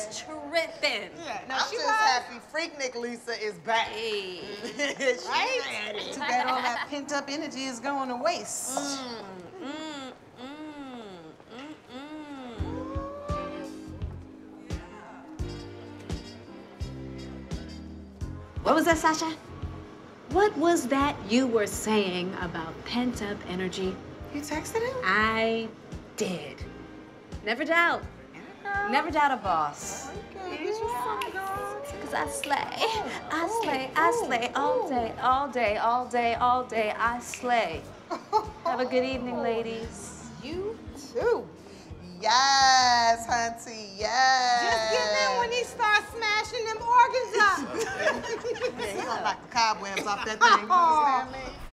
was tripping. Yeah, no, I'm she just was. happy Freaknik Lisa is back. Hey. Right? Too bad all that pent-up energy is going to waste. What was that, Sasha? What was that you were saying about pent-up energy? You texted him? I did. Never doubt. Never doubt a boss. Because I slay. I slay. I slay all day, all day, all day, all day. I slay. Have a good evening, ladies. You too. Yes, hunty, yes. Just get in when he starts smashing them organs up. Yeah, he gonna knock the cobwebs off that thing. You understand me?